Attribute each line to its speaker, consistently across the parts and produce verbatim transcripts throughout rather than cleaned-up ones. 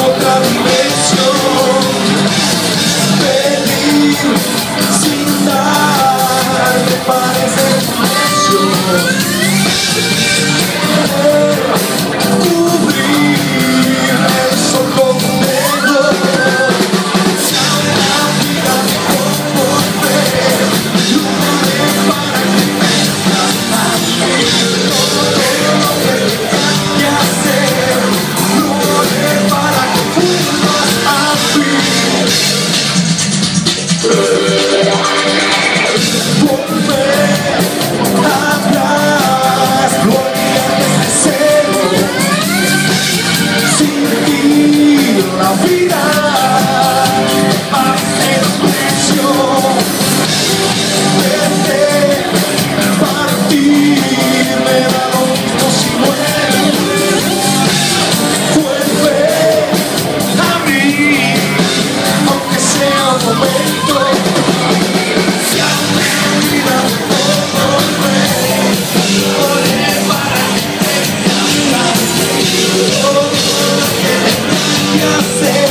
Speaker 1: otra dimensión. Venir sin dar, me parece precio. Cubrir el sol con negro. La vida por volver, lunes para que vengas a mí. Todo lo que tengas que hacer, lunes para que vuelvas a mí. Volver atrás, olvídate de cero. Sin ti la vida hace precio. Verte partir me da lo mismo si mueres. Vuelve a mí, aunque sea un momento. Si aún me vida puedo volver, volver para que vengas a mí. Todo lo que tengas que hacer,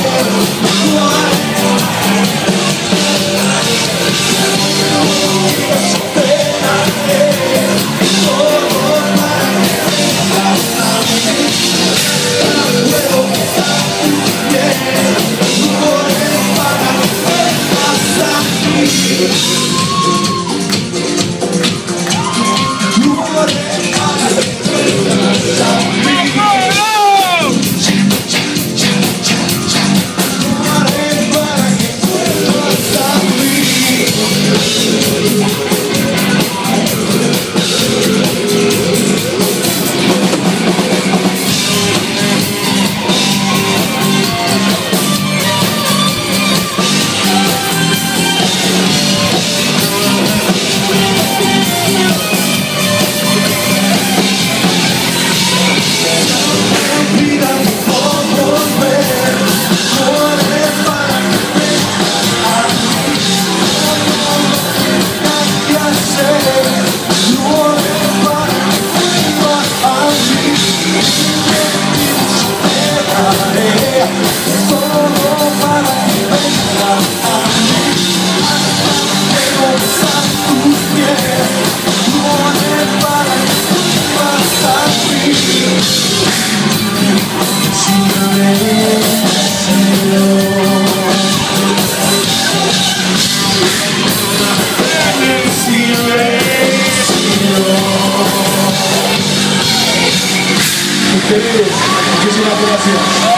Speaker 1: ustedes, muchísimas gracias.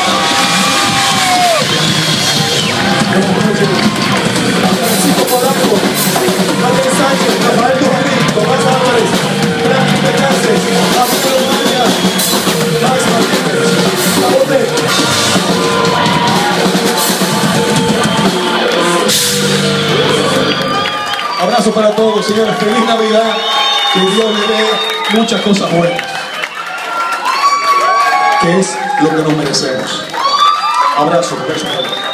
Speaker 1: Buenas noches. Francisco Polanco, Javier Sánchez, Rafael Duhamín, Tomás Álvarez, Frankie Pecases, Arturo Maya, Max Martínez, Tabutek. Abrazo para todos, señores. Feliz Navidad. Que Dios les dé muchas cosas buenas, que es lo que nos merecemos. Abrazo, beso.